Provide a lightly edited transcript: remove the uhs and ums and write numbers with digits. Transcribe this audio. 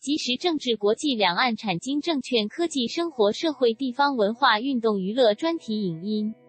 即时政治国际两岸产经证券科技生活社会地方文化运动娱乐专题影音。